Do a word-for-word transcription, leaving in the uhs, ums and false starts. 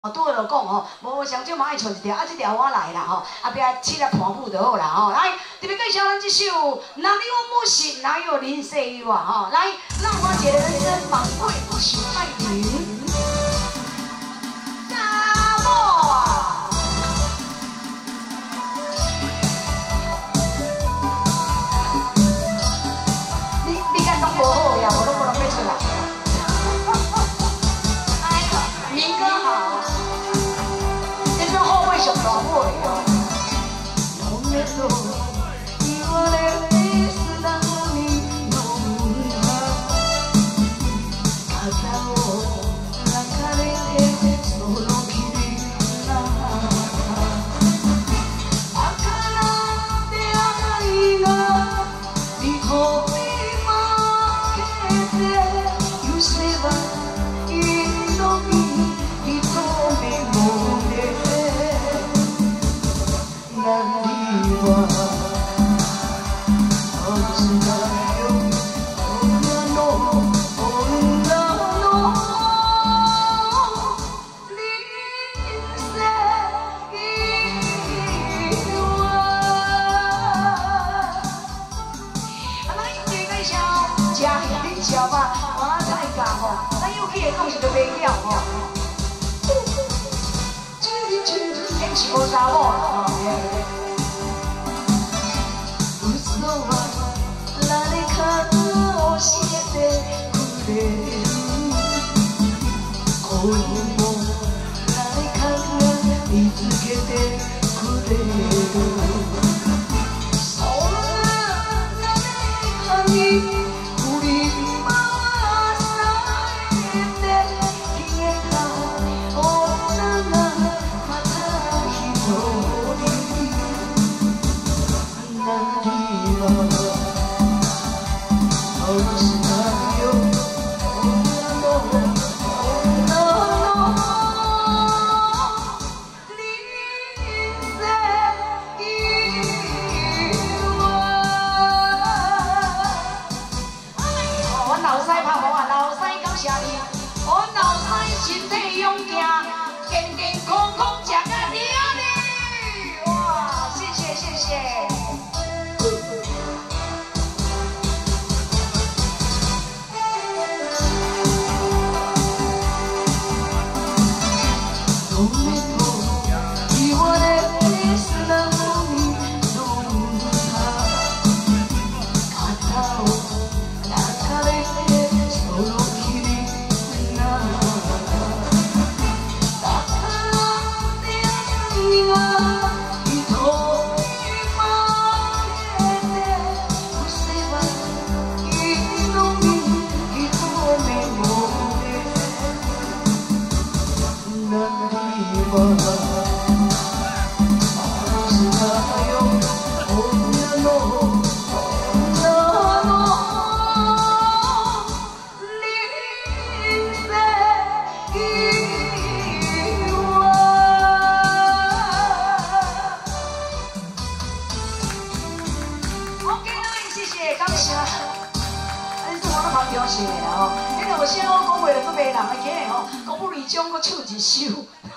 哦，拄好就讲吼，无上少嘛爱唱一条，啊，这条我来啦吼，后壁试来伴舞就好啦吼。来，特别介绍咱这首《哪里有母亲，哪有林岁月》吼。来，浪花姐的人生满贵不朽爱情。大漠，你你敢拢无好呀？我都不能背出来。哎呦，民歌好。 后卫上大尾哦。无查某啦吼。嘘は誰か教えてくれる。恋も誰かが見つけてくれる。そんな誰かに振り回されて消えた女が。 表示的吼，因为有些我讲话就做袂人的，今日吼，讲不离中，我唱一首。